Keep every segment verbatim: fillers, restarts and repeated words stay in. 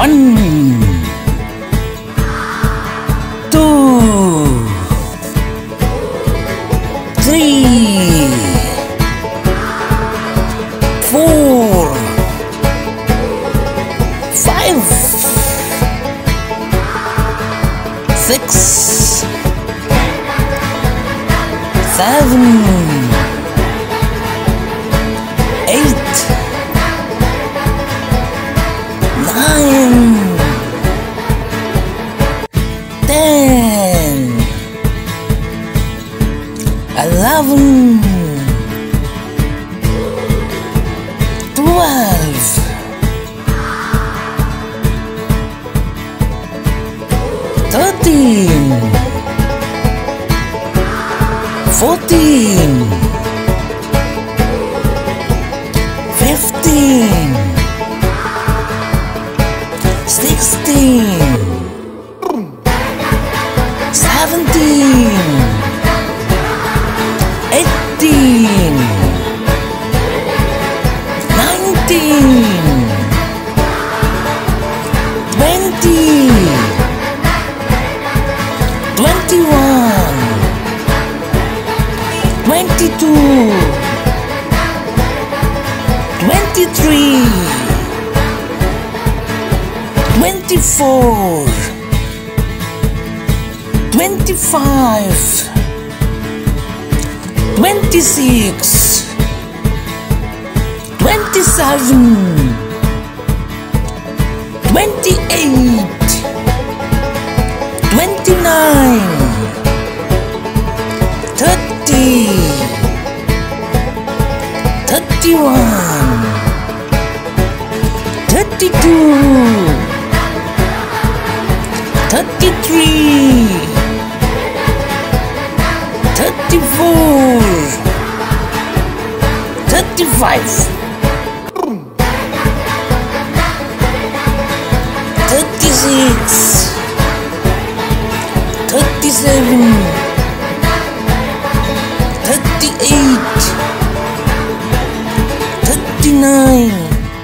One, two, three, four, five, six, seven, eight, nine, ten, eleven, twelve, thirteen, fourteen, fifteen, sixteen, seventeen, eighteen, nineteen, twenty, twenty-one, twenty-two, twenty-three, twenty-four, twenty-five, twenty-six, twenty-seven, twenty-eight, twenty-nine, thirty, thirty-one, thirty-two, thirty-three, thirty-four, thirty-five, thirty-six, thirty-seven, thirty-eight, thirty-nine,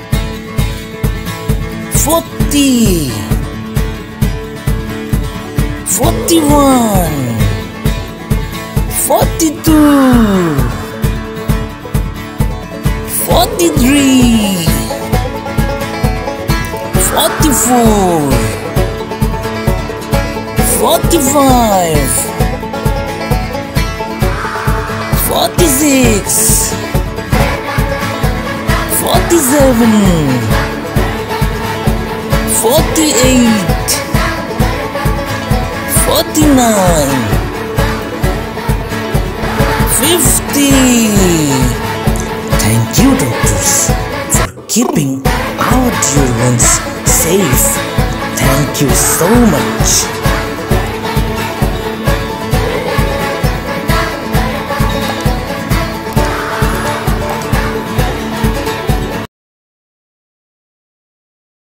forty, forty-one, forty-two, forty-three, forty-four, forty-five, forty-six, forty-seven, forty-eight, forty-nine, fifty. Thank you, doctors, for keeping our dear ones safe. Thank you so much.